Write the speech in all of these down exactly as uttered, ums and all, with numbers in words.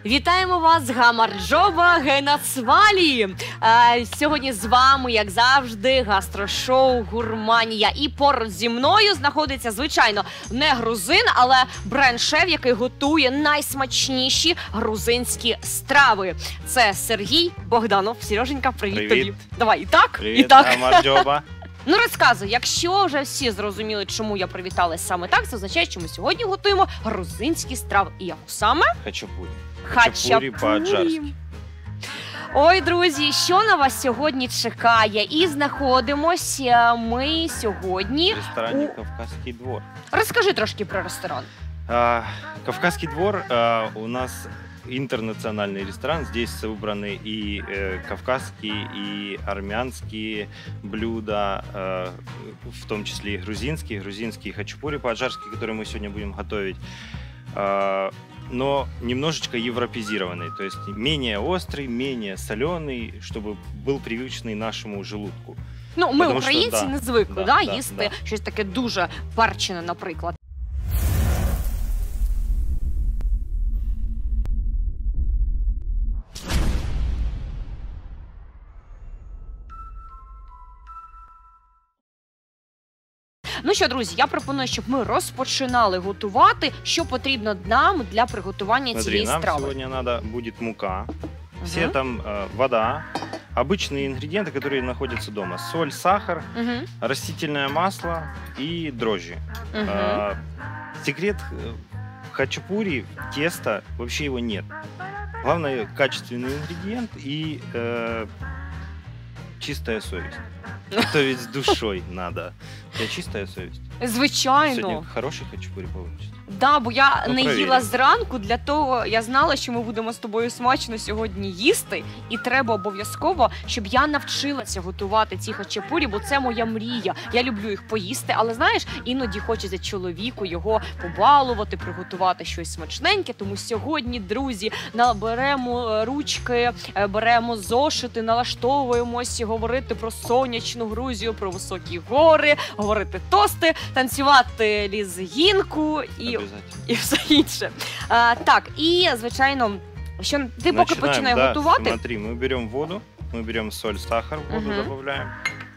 Вітаємо вас з Гамарджоба Генацвалі! Сьогодні з вами, як завжди, гастрошоу «Гурманія». І поруч зі мною знаходиться, звичайно, не грузин, але бренд-шеф, який готує найсмачніші грузинські страви. Це Сергій Богданов. Сереженька, привіт, привіт. тобі. Давай, і так, привіт, і так. Гамарджоба. Ну, розказуй, якщо вже всі зрозуміли, чому я привіталась саме так, це означає, що ми сьогодні готуємо грузинські страви. І як саме? Хачапурі. Хачапурі по-аджарськи. Ой, друзі, що на вас сьогодні чекає? І знаходимося ми сьогодні в ресторані у... «Кавказький двор». Розкажи трошки про ресторан. А, «Кавказский двор» а, у нас интернациональный ресторан. Здесь собраны и э, кавказские, и армянские блюда, э, в том числе и грузинские, грузинские хачапури по-аджарски, которые мы сегодня будем готовить. Э, но немножечко европезированный, то есть менее острый, менее соленый, чтобы был привычный нашему желудку. Ну, ми, Потому українці, що, да, не звикли, да, да, да, їсти да. щось таке дуже перчене, наприклад. Ну що, друзі, я пропоную, щоб ми розпочинали готувати, що потрібно нам для приготування Смотри, цієї нам страви. сегодня надо будет мука, все Мгм. там э, вода, обычные ингредиенты, которые находятся дома. Соль, сахар, Мгм. растительное масло и дрожжи. Мгм. А, секрет э, в хачапури, теста, вообще его нет. Главное качественный ингредиент и э, чистая совесть. Готовить с душой надо. У тебя чистая совесть? Звичайно. Сегодня хороший хачапури получится. Да, бо я Ну, не провірю. їла зранку, для того я знала, що ми будемо з тобою смачно сьогодні їсти, і треба обов'язково, щоб я навчилася готувати ці хачапурі, бо це моя мрія. Я люблю їх поїсти, але знаєш, іноді хочеться чоловіку його побалувати, приготувати щось смачненьке. Тому сьогодні, друзі, наберемо ручки, беремо зошити, налаштовуємось говорити про сонячну Грузію, про високі гори, говорити тости, танцювати лізгінку і І все інше. А, так, і, звичайно, що ти поки Начинаем, починай да, готувати. Смотри, мы берем воду, мы берем соль, сахар, в воду Мгм. добавляем.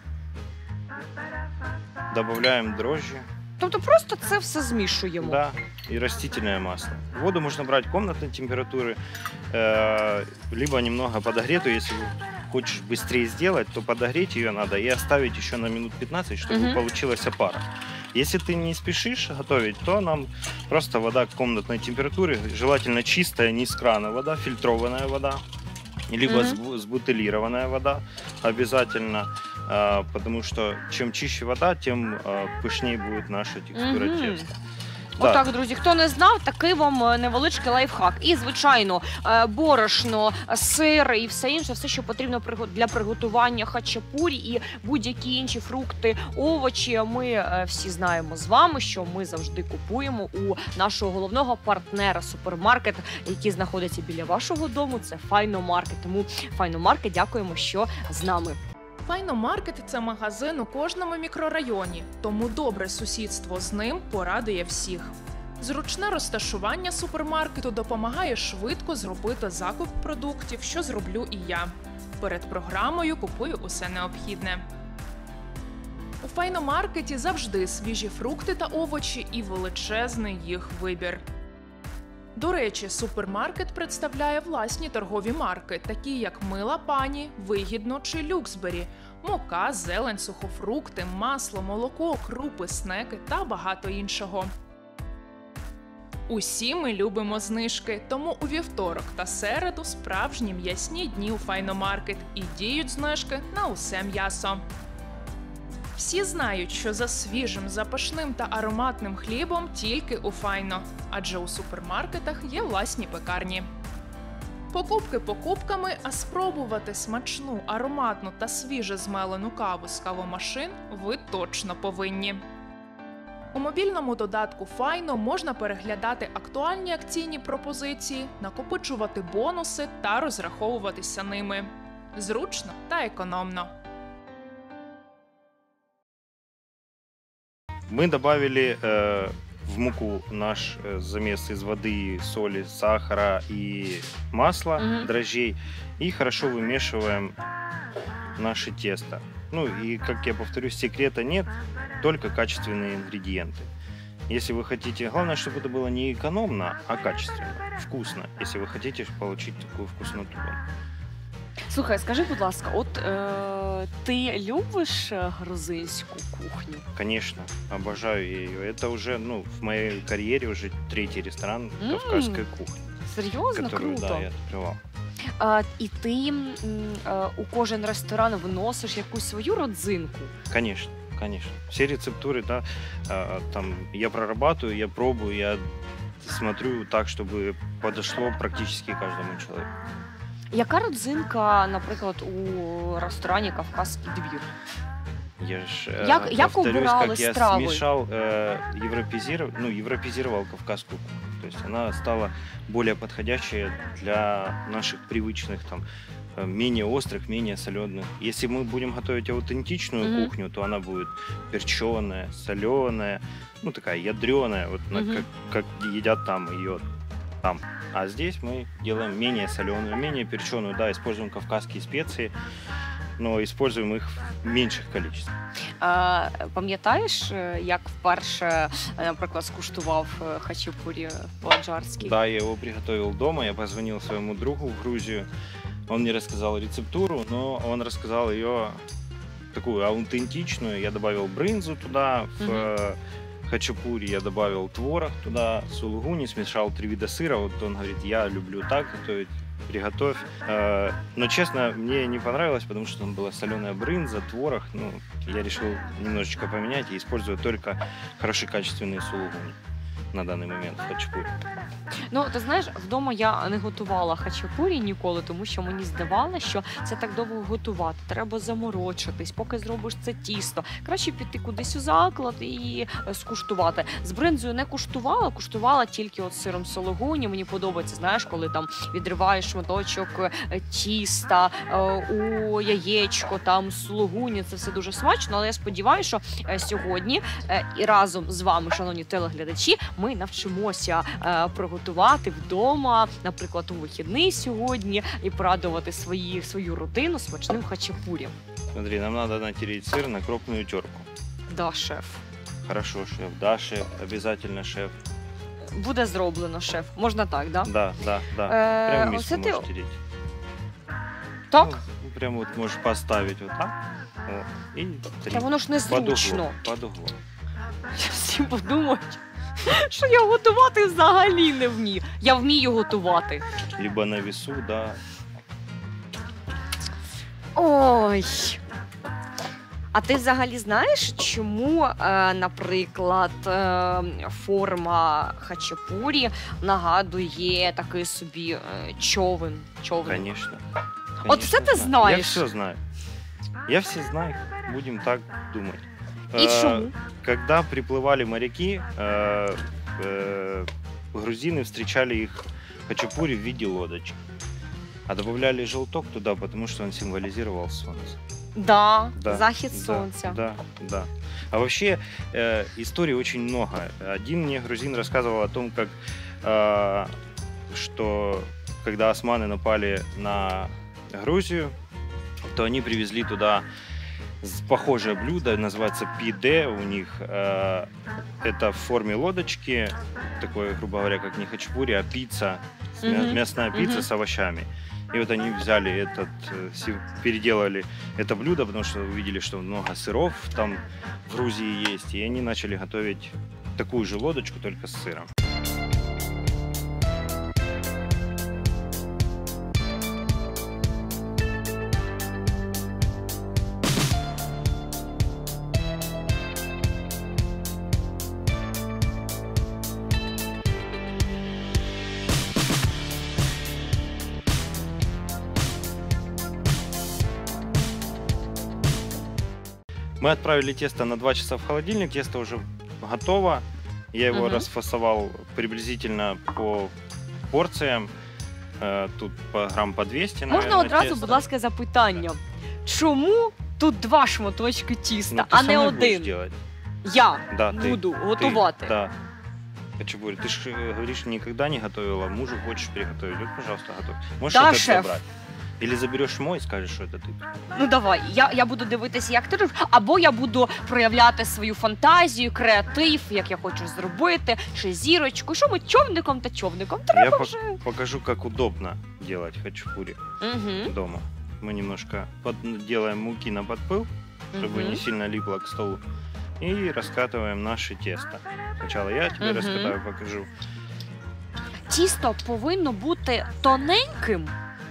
Добавляем дрожжи, Тобто просто це все змішуємо. да, и растительное масло. Воду можно брать комнатной температуры, э, либо немного подогретую. Если хочешь быстрее сделать, то подогреть ее надо и оставить еще на минут пятнадцать, чтобы Мгм. получилась опара. Если ты не спешишь готовить, то нам просто вода комнатной температуры, желательно чистая, не из крана вода, фильтрованная вода, либо Мгм. сбу- сбутылированная вода обязательно, а, потому что чем чище вода, тем а, пышнее будет наша текстура Мгм. теста. Да. Отак, друзі, хто не знав, такий вам е, невеличкий лайфхак. І, звичайно, е, борошно, сир і все інше, все, що потрібно приго- для приготування хачапурі і будь-які інші фрукти, овочі. Ми е, всі знаємо з вами, що ми завжди купуємо у нашого головного партнера супермаркет, який знаходиться біля вашого дому. Це Файномаркет. Тому Файномаркет, дякуємо, що з нами. Файномаркет – це магазин у кожному мікрорайоні, тому добре сусідство з ним порадує всіх. Зручне розташування супермаркету допомагає швидко зробити закуп продуктів, що зроблю і я. Перед програмою купую усе необхідне. У Файномаркеті завжди свіжі фрукти та овочі і величезний їх вибір. До речі, супермаркет представляє власні торгові марки, такі як «Мила пані», «Вигідно» чи «Люксбері», мука, зелень, сухофрукти, масло, молоко, крупи, снеки та багато іншого. Усі ми любимо знижки, тому у вівторок та середу справжні м'ясні дні у Файномаркет і діють знижки на усе м'ясо. Всі знають, що за свіжим, запашним та ароматним хлібом тільки у Файно, адже у супермаркетах є власні пекарні. Покупки покупками, а спробувати смачну, ароматну та свіже змелену каву з кавомашин ви точно повинні. У мобільному додатку Файно можна переглядати актуальні акційні пропозиції, накопичувати бонуси та розраховуватися ними. Зручно та економно. Мы добавили э, в муку наш э, замес из воды, соли, сахара и масла, Мгм. дрожжей. И хорошо вымешиваем наше тесто. Ну и, как я повторюсь, секрета нет, только качественные ингредиенты. Если вы хотите, главное, чтобы это было не экономно, а качественно, вкусно, если вы хотите получить такую вкусноту. Слухай, скажи, будь ласка, от е, ти любиш е, грузинську кухню? Конечно, обожаю я ее. Это уже, ну, в моей карьере уже третий ресторан М. кавказской кухни, Серйозно? который, Круто. да, я открывал. А, і ти м, е, у кожен ресторан вносиш якусь свою родзинку? Конечно, конечно. Все рецептуры, да, а, там я прорабатываю, я пробую, я смотрю так, чтобы подошло практически каждому человеку. Яка родзинка, наприклад, у ресторані «Кавказький двір»? Я ж э, Як- як повторюсь, убирали как я стравы? смешал, э, европезировал, ну, европезировал кавказскую кухню. То есть она стала более подходящая для наших привычных, там, э, менее острых, менее соленых. Если мы будем готовить аутентичную Мгм. кухню, то она будет перченая, соленая, ну, такая ядреная, вот на- Мгм. как, как едят там ее там. А здесь мы делаем менее соленую, менее перченую, да, используем кавказские специи, но используем их в меньших количествах. А, пам'ятаєш, е, як вперше, е, наприклад, скуштував е, хачапурі по-аджарськи? Да, я его приготовил дома, я позвонил своему другу в Грузию, он мне рассказал рецептуру, но он рассказал ее такую аутентичную, я добавил брынзу туда, в Мгм. э, хачапури я добавил творог туда, сулугуни, смешал три вида сыра, вот он говорит, я люблю так готовить, приготовь. Э, Но, честно, мне не понравилось, потому что там была соленая брынза, творог, ну, я решил немножечко поменять и использовать только хорошие качественные сулугуни на данный момент в хачапури. Ну, ти знаєш, вдома я не готувала хачапурі ніколи, тому що мені здавалося, що це так довго готувати. Треба заморочитись, поки зробиш це тісто. Краще піти кудись у заклад і е, скуштувати. З бринзою не куштувала, куштувала тільки от з сиром сологуні. Мені подобається, знаєш, коли там відриваєш шматочок е, тіста, е, у яєчко, там сологуні. Це все дуже смачно, але я сподіваюся, що е, сьогодні е, і разом з вами, шановні телеглядачі, ми навчимося е, приготувати вдома, наприклад, у вихідний сьогодні, і порадувати свої, свою родину смачним хачапурі. Смотри, нам надо натереть сыр на крупную терку. Да, шеф. Хорошо, шеф. Да, шеф. Обязательно, шеф. Буде зроблено, шеф. Можна так, да? Да, да, да. Е, Прям миску оце ти... можешь тереть. Так? Ну, прям вот можешь поставить вот так. Вот, и Та три. воно ж Под незручно. углом. Под углом. Всі подумають, що я готувати взагалі не вмію. Я вмію готувати. Либо на весу, да. Ой. А ти взагалі знаєш, чому, е, наприклад, е, форма хачапурі нагадує такий собі е, човен? човен? Конечно. Вот Конечно, это ты знаю. Я знаешь. все знаю. Я все знаю. Будем так думать. І Э, чому? Когда приплывали моряки, э, э, грузины встречали их хачапури в виде лодочки. А добавляли желток туда, потому что он символизировал солнце. Да, Да, захід Да, сонця. Да, да. А вообще э, историй очень много. Один мне грузин рассказывал о том, как э, что когда османы напали на Грузию, то они привезли туда с- похожее блюдо, называется пиде у них. Э, это в форме лодочки, такое, грубо говоря, как не хачапури, а пицца, с мя- Мгм, мясная пицца мгм. с овощами. И вот они взяли этот, э, си- переделали это блюдо, потому что увидели, что много сыров там в Грузии есть, и они начали готовить такую же лодочку, только с сыром. Мы отправили тесто на два часа в холодильник, тесто уже готово. Я его Мгм. расфасовал приблизительно по порциям. Э, Тут по грамм по двести, Можна наверное, одразу, теста. будь ласка, запитання. Чому тут два шматочки тіста, Ну, ты а не сама будешь один? делать. Я Да, ты, буду ты, готувати. да. Хачапури. Ты же говоришь, никогда не готовила, мужу хочешь приготовить. Вот, пожалуйста, готовь. Можешь Да, этот шеф. забрать? Или заберешь мой и скажешь, что это ты. Ну давай, я, я буду дивитися, як ти робиш, або я буду проявляти свою фантазію, креатив, як я хочу зробити, ще зірочку. Що ми човником та човником? Я Треба пок- вже. покажу, как удобно делать хачапури Угу. дома. Мы немножко под- делаем муки на подпыл, чтобы не сильно липло к столу. И раскатываем наше тесто. Сначала я тебе Мгм. раскатаю, покажу. Тісто повинно бути тоненьким.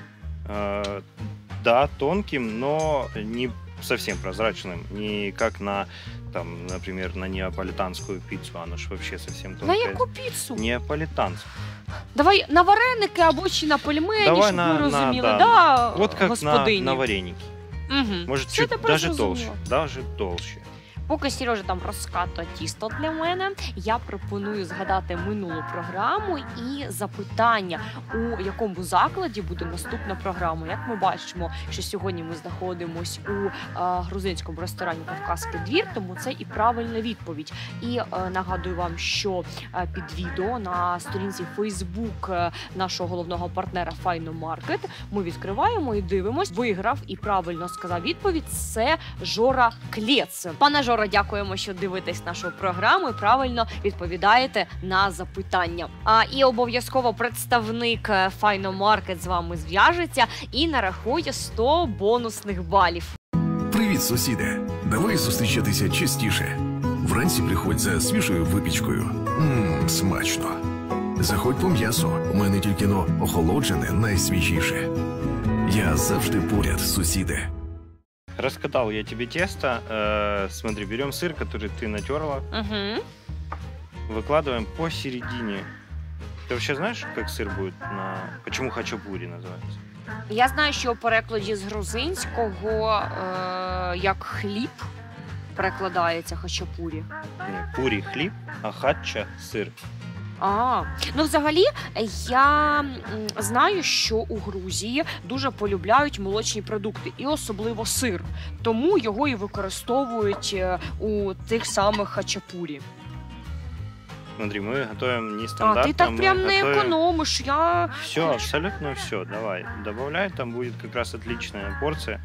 Э, да, тонким, но не совсем прозрачным. Не как на, там, например, на неаполитанскую пиццу. Оно ж вообще совсем На тонкое. яку піцу? Неаполитанскую. Давай на вареники або чи на пельмені, Давай щоб на- ви на- розуміли. да. Да, Вот как на, господині. на вареники. Угу. Может, Все чуть тепер даже толще. зрозуміло. Даже толще. Поки Сережа там розкатує тісто для мене, я пропоную згадати минулу програму і запитання, у якому закладі буде наступна програма. Як ми бачимо, що сьогодні ми знаходимося у е, грузинському ресторані «Кавказький двір», тому це і правильна відповідь. І е, нагадую вам, що е, під відео на сторінці Facebook е, нашого головного партнера «Файно Маркет» ми відкриваємо і дивимось. Виграв і правильно сказав відповідь. Це Жора Клєц. Пане Жора, дякуємо, що дивитесь нашу програму і правильно відповідаєте на запитання. А і обов'язково представник е, «Файно Маркет» з вами зв'яжеться і нарахує сто бонусних балів. Привіт, сусіде! Давай зустрічатися частіше. Вранці приходь за свіжою випічкою. Ммм, смачно. Заходь по м'ясо. У мене тільки но охолоджене найсвіжіше. Я завжди поряд, сусіде. Раскатал я тебе тесто. Э, смотри, берем сыр, который ты натерла, Угу. выкладываем посередине. Ты вообще знаешь, как сыр будет на... Почему хачапури называется? Я знаю, що у перекладі з грузинського е, як хліб перекладається хачапурі. Не, пури хлеб, а хача сыр. А, ну взагалі я м, знаю, що у Грузії дуже полюбляють молочні продукти, і особливо сир. Тому його і використовують е, у тих самих хачапурі. Смотри, мы готовим А нестандартно. ти так прям не готовим... економиш. Я Все, абсолютно все. Давай, добавляй, там будет как раз отличная порция.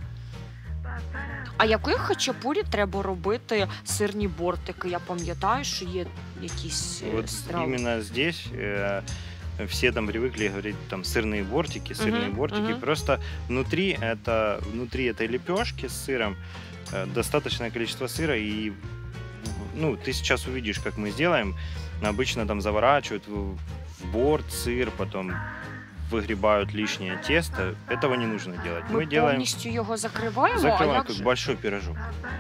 А яких хачапурі треба робити сирні бортики? Я пам'ятаю, що є якісь е, Вот страви. именно здесь э, все там привыкли говорить там сырные бортики, сырные Мгм, бортики. мгм. Просто внутри это внутри этой лепешки с сыром э, достаточное количество сыра и ну ты сейчас увидишь, как мы сделаем. Обычно там заворачивают в, в борт сыр, потом выгребают лишнее тесто. Этого не нужно делать. Ми Мы делаем повністю його закриваємо, а закрываем як как же? большой пирожок.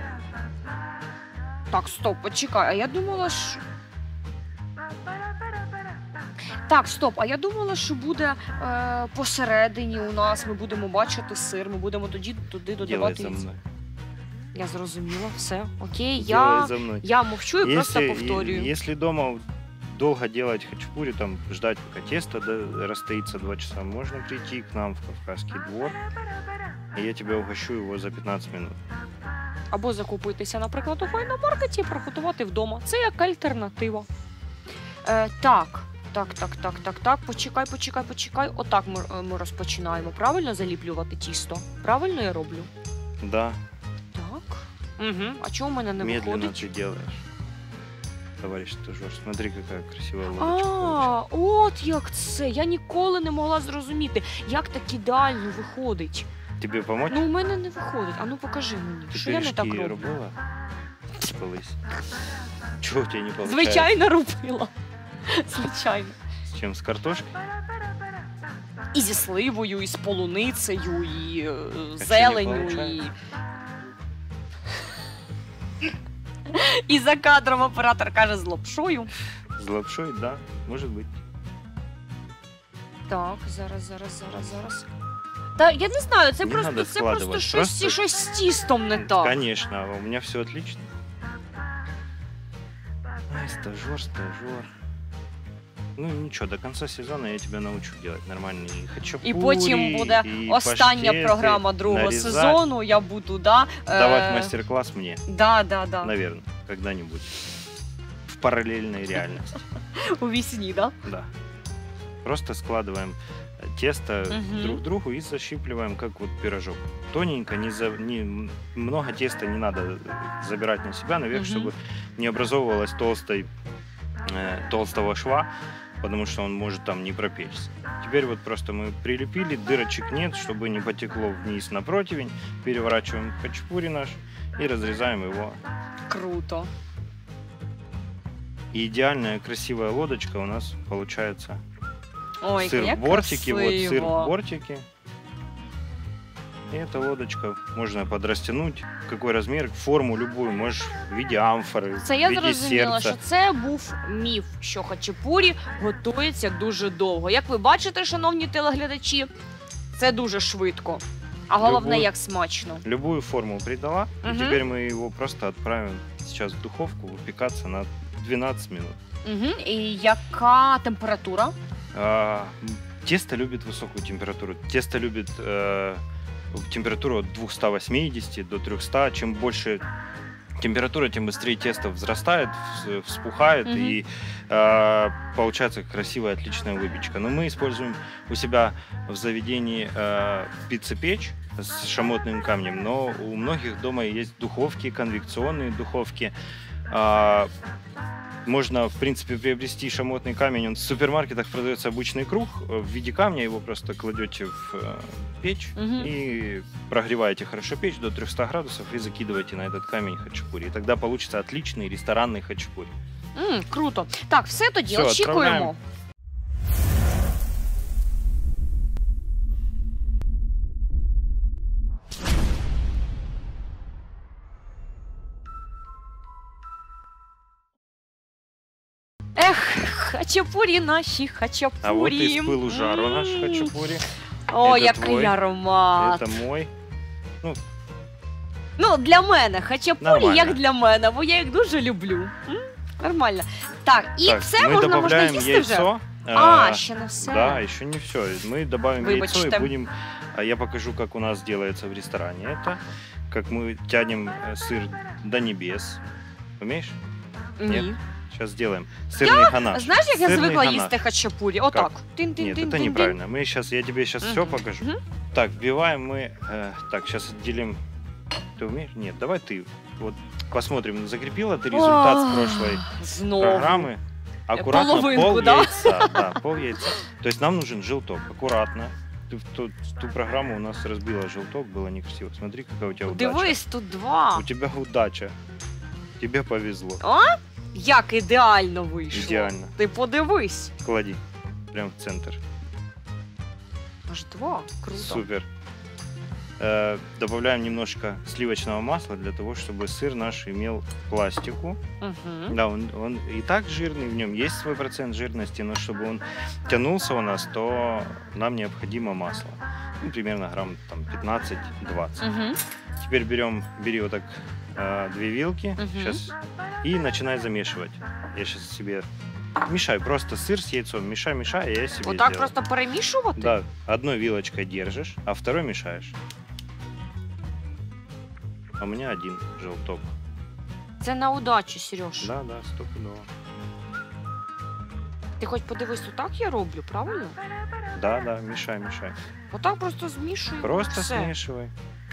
Так, стоп, почекай, а я думала, що... Так, стоп, а я думала, що буде е, посередині у нас, ми будемо бачити сир, ми будемо тоді туди Делай додавати. за мной. Я зрозуміла, все, окей, Делай я, за мной. я мовчу і просто Если, повторюю. е- если дома долго делать хачапури, там ждать, пока тесто да, расстоится два часа, можно прийти к нам в Кавказский двор, и я тебя угощу его за пятнадцать минут. Або закупитися, наприклад, у файномаркеті і приготувати вдома. Це як альтернатива. Е, так, так, так, так, так, так, почекай, почекай, почекай. Отак ми, е, ми розпочинаємо. Правильно заліплювати тісто? Правильно я роблю? Да, Так. Угу. А чого в мене не медленно виходить? ты делаешь. Товарищ стажер, смотри, какая красивая лодочка получилась. А, от як це. Я ніколи не могла зрозуміти, як так ідеально виходить. Тебе помочь? Ну, у мене не виходить. А ну покажи мені, Ты що я не так пирожки роблю. робила? Колись. Чего у тебя не получается? Звичайно робила. Звичайно. С чем, с картошкой? І зі сливою, і з полуницею, і е, не зеленю, і. получається? І за кадром оператор каже з лапшою. С лапшой, да, может быть. Так, зараз, зараз, зараз, зараз. Та я не знаю, це Не просто надо це просто складувати, щось, просто- щось з тістом не так. Конечно, а у меня все отлично. Ай, стажер, стажер. Ну ничего, до конца сезона я тебя научу делать нормальные хачапури. І потім буде и остання паштеты, програма другого нарізати. сезону. Я буду, да. Давать е, мастер-класс мне, Да, да, да. наверное, когда-нибудь. параллельной реальности. У вісні, да? Да. Просто складываем тесто Мгм. друг к другу и защипливаем, как вот пирожок. Тоненько, не за, не, много теста не надо забирать на себя наверх, Мгм. чтобы не образовывалось толстой, э, толстого шва, потому что он может там не пропечься. Теперь вот просто мы прилепили, дырочек нет, чтобы не потекло вниз на противень. Переворачиваем хачапури наш и разрезаем его. Круто. И идеальная красивая лодочка у нас получается. Ой, Сыр як в бортике, вот сыр красиво. в бортике. И эта лодочка можно подрастянуть. Какой размер, форму любую, можешь в виде амфоры, Це в я виде зрозуміла, сердца. що це був міф, що хачапурі готується дуже довго. Як ви бачите, шановні телеглядачі, це дуже швидко. А головне, Любую- як смачно. Любую форму придала, Мгм. и теперь мы его просто отправим сейчас в духовку выпекаться на двенадцать минут. Угу. І яка температура? А, м, тесто любит высокую температуру. Тесто любит э, температуру от двухсот восьмидесяти до трехсот. Чем больше температура, тем быстрее тесто взрастает, вс- вспухает, Мгм. и э, получается красивая, отличная выпечка. Но мы используем у себя в заведении э, пиццепечь с шамотным камнем, но у многих дома есть духовки, конвекционные духовки. А, Можно, в принципе, приобрести шамотный камень. Он в супермаркетах продается обычный круг э, в виде камня. Его просто кладете в э, печь Мгм. и прогреваете хорошо печь до трехсот градусов и закидываете на этот камень хачапури. И тогда получится отличный ресторанный хачапури. М, круто. Так, все тоді Все, очікуємо. відправляємо. Ех, хачапурі наші, хачапурі. А вот из пылу жару наш М. хачапури. О, Это який твой, аромат. Это мой. Ну, для мене хачапурі, Нормально. як для мене, бо я їх дуже люблю. М? Нормально. Так, і Так, все мы можна, можна добавляем їсти вже? яйцо. А, э, ще не все. Да, еще не все. Мы добавим яйцо Выбачьте. и будем... а Я покажу, как у нас делается в ресторане. Это как мы тянем э, сыр до небес. Умеешь? Ні. Сейчас сделаем. Сырный ганаш. Знаєш, як я Сырный звикла ганаш. їсти хачапурі? Отак. Тин-тин-тин-тин-тин. Нет, это неправильно. Мы сейчас, я тебе сейчас все Мгм. покажу. Мгм. Так, вбиваем мы... э, так, сейчас отделим... Ты умеешь? Нет, давай ты. Вот посмотрим, закрепила ты результат с прошлой Знову. программы. Аккуратно, половинку, пол да? яйца. Да, пол яйца. То есть нам нужен желток. Аккуратно. Ты в ту, в ту программу у нас разбила желток, было некрасиво. Смотри, какая у тебя удача. Дивись, тут два. У тебя удача. Тебе повезло. Як ідеально вийшло. Ідеально. Ти подивись. Клади. Прям в центр. Аж два. Круто. Супер. Э, добавляем немножко сливочного масла для того, чтобы сыр наш имел пластику. Угу. Да, он, он и так жирный, в нем есть свой процент жирности, но чтобы он тянулся у нас, то нам необходимо масло. Ну, примерно грамм там, пятнадцать-двадцать. Угу. Теперь берем, бери вот так э, две вилки Мгм. сейчас, и начинай замешивать. Я сейчас себе... Мешай, просто сыр с яйцом, мешай, мешай, и я себе Отак сделаю. просто перемішувати? Да, одной вилочкой держишь, а второй мешаешь. А у меня один желток. Це на удачу, Сереж. Да, да, стопудово. Ти хоч подивись, отак я роблю, правильно? Да, да, мешай, мешай. Отак просто змішую. Просто все. смешивай.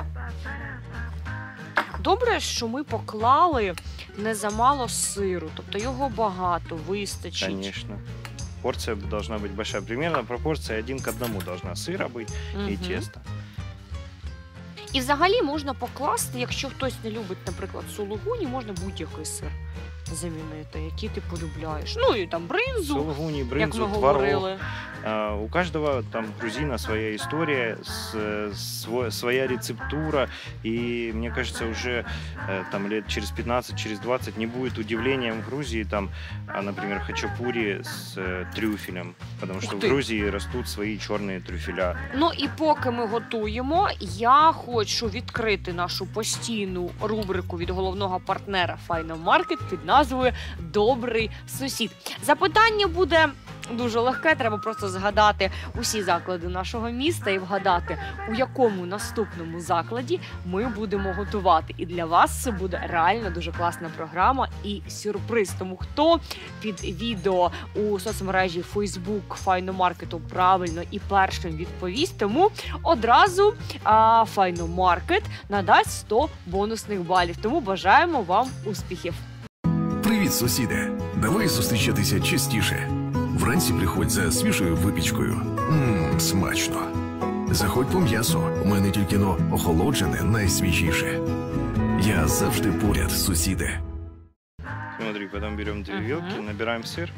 Добре, що ми поклали не замало сиру, тобто його багато, вистачить. Конечно. Порция должна быть большая. Примерно пропорция один к одному должна сыра быть и Мгм. тесто. І взагалі можна покласти, якщо хтось не любить, наприклад, сулугуні, можна будь-який сир замінити, який ти полюбляєш. Ну і там бринзу, Сулугуни, як ми брынзу, творог. говорили. А, у каждого там грузина своя история, с- свой- своя рецептура. И мне кажется, уже э, там лет через пятнадцать, через двадцать не будет удивлением в Грузии, там, а, например, хачапури с э, трюфелем. Потому Ух что в ты. Грузии растут свои черные трюфеля. Ну і поки ми готуємо, я хочу відкрити нашу постійну рубрику від головного партнера Final Market під назвою Добрий сусід. Запитання буде дуже легке. Треба просто згадати усі заклади нашого міста і вгадати, у якому наступному закладі ми будемо готувати. І для вас це буде реально дуже класна програма і сюрприз. Тому хто під відео у соцмережі Facebook Файномаркету правильно і першим відповість, тому одразу а, Файномаркет надасть сто бонусних балів. Тому бажаємо вам успіхів. Привіт, сусіде! Давай зустрічатися частіше. Вранці приходь за свіжою випічкою. Ммм, смачно. Заходь по м'ясо. У мене тільки но охолоджене найсвіжіше. Я завжди поряд, сусіде. Смотри, потом берем две Мгм. вилки, набираем сыр.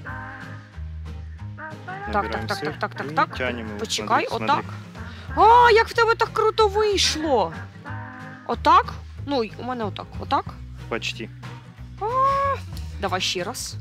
Так, Набираем так, так, сыр так, так, и так. тянем его. Почекай, Смотри, отак. смотри. А, як в тебе так круто вийшло. Отак? Ну, й- у мене отак. Отак. Почти. Давай ще раз.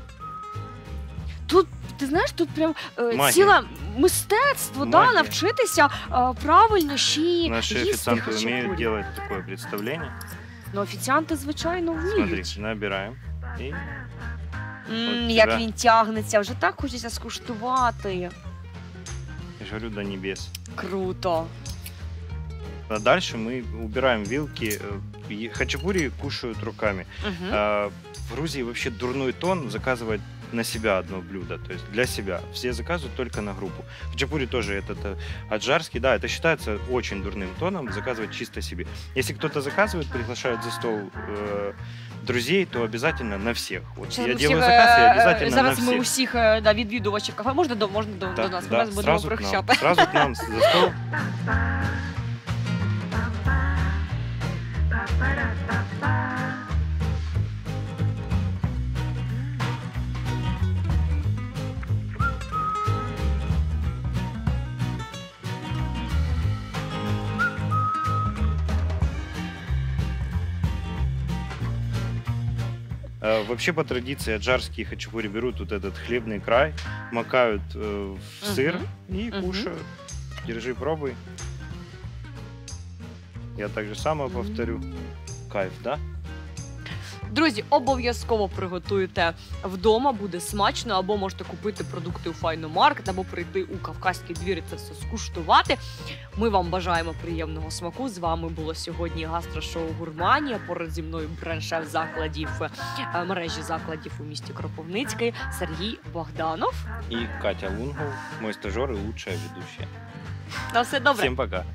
Тут, ти знаєш, тут прям е, Магія. ціле мистецтво, да, Магія. навчитися е, правильно ще й Наши їсти официанты хачапурі. умеют делать такое представление. Ну, офіціанти, звичайно, Смотри, вміють. набираем. И М, от як тебе. він тягнеться, вже так хочеться скуштувати. я же говорю, до небес. Круто. А дальше мы убираем вилки. Э, е- Хачапури кушают руками. Угу. А в Грузии вообще дурной тон заказывать на себя одно блюдо, то есть для себя. Все заказывают только на группу. Хачапури тоже этот э, аджарский, да, это считается очень дурным тоном заказывать чисто себе. Если кто-то заказывает, приглашают за стол э, друзей, то обязательно на всех. Вот Ще я ми делаю всіх, заказ, и е, обязательно зараз на ми всех. усіх е, да, відвідувачів кафе. Можна до, можна до, до нас, ми вас будемо сразу к нам, прощати. сразу к нам за стол. Э, Вообще по традиции аджарские хачапури берут вот этот хлебный край, макают э, в сыр и Мгм. кушают. Держи, пробуй. Я так же само повторю. Кайф, да? Друзі, обов'язково приготуйте вдома, буде смачно, або можете купити продукти у Файномаркет, або прийти у Кавказький двір і це все скуштувати. Ми вам бажаємо приємного смаку. З вами було сьогодні гастрошоу «Гурманія». Поруч зі мною бренд-шеф закладів, е, мережі закладів у місті Кропивницький Сергій Богданов. И Катя Лунгов, мой стажер и лучшая ведущая. На все добре. Всем пока.